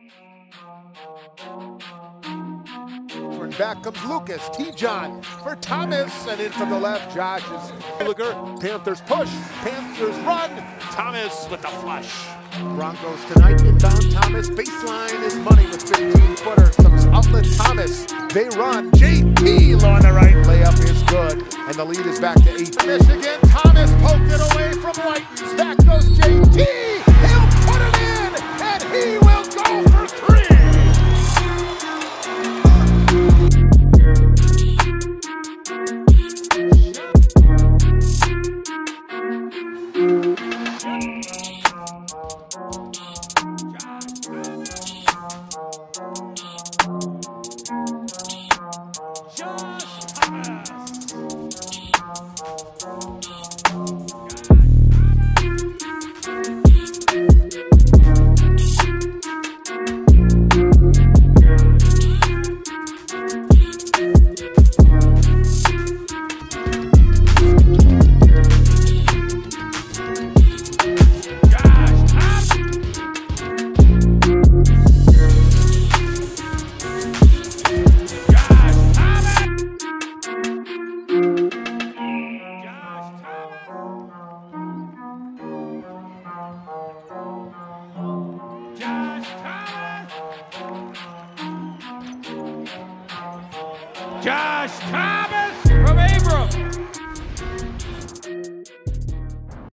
And back comes Lucas. T-John for Thomas, and in from the left, Josh is Panthers push, Panthers run. Thomas with the flush. Broncos tonight inbound. Thomas baseline is money with 15-footer. Comes outlet Thomas. They run. JT on the right. Layup is good, and the lead is back to 8. Michigan. Thomas poked it away from Whitens. Back goes JT. He'll put it in, and he will go for 3. Josh Thomas!